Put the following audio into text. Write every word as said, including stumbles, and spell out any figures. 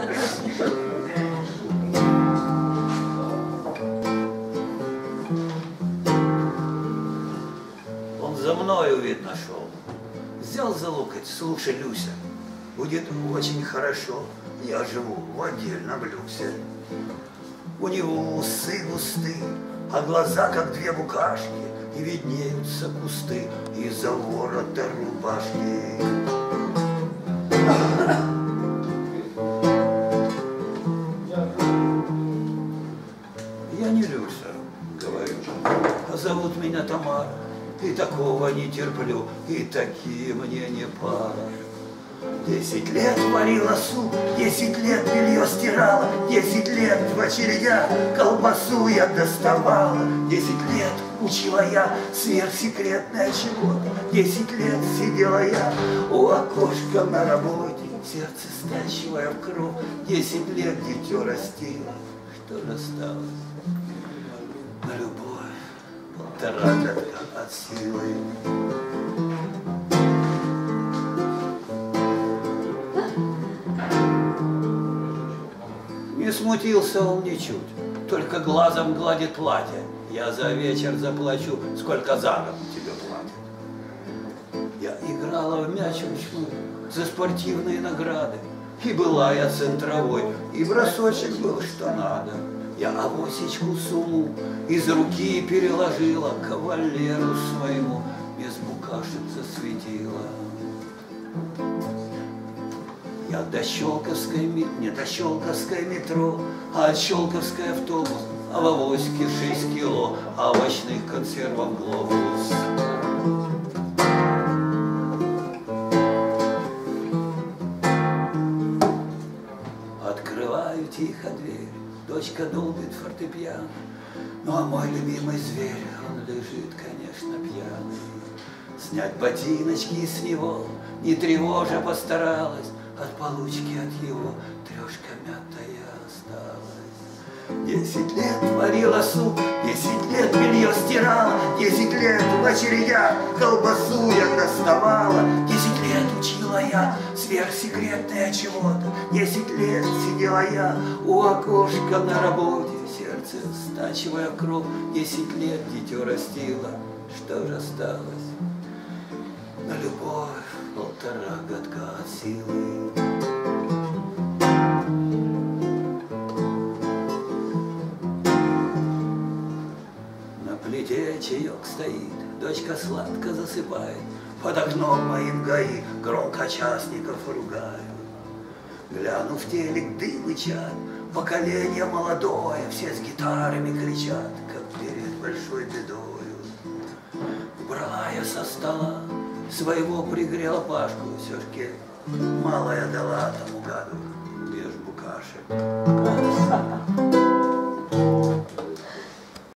Он за мною, видно, шел. Взял за локоть: слушай, Люся, будет очень хорошо, я живу в отдельном люксе. У него усы густы, а глаза, как две букашки, и виднеются кусты из-за ворота рубашки. Я не Люся, говорю, а зовут меня Тамара, и такого не терплю, и такие мне не пара. Десять лет варила суп, десять лет белье стирала, десять лет в очередях колбасу я доставала, десять лет учила я сверхсекретное чего-то, десять лет сидела я у окошка на работе, сердце стачивая в кровь, десять лет дитё растила, что же осталось? На любовь полтора годка от силы. Не смутился он ничуть, только глазом гладит платье. Я за вечер заплачу, сколько за год тебе платят. Я играла в мяч ручной за спортивные награды, и была я центровой, и бросочек был что надо. Я авосечку сумму из руки переложила кавалеру своему, без букашек засветила. Я до Щелковской, не до Щелковской метро, а от Щелковской автобус, а в авоське шесть кило овощных консервов глобус. Открываю тихо дверь, дочка долбит фортепиано, ну а мой любимый зверь, он лежит, конечно, пьяный. Снять ботиночки с него, не тревожа, постаралась, от получки от его трешка мятая осталась. Десять лет варила суп, десять лет белье стирала, десять лет в очередях колбасу я доставала, десять лет учила я сверхсекретное чего-то, десять лет сидела я у окошка на работе, сердце стачивая кровь, десять лет дитё растила, что же осталось? На любовь полтора годка от силы. На плите чаек стоит, дочка сладко засыпает, под окном моим ГАИ громко частников ругают. Гляну в телек, дым и чад, поколение молодое, все с гитарами кричат, как перед большой бедою. Убрала я со стола своего пригрела Пашку, все-таки малая дала тому гаду без букашек.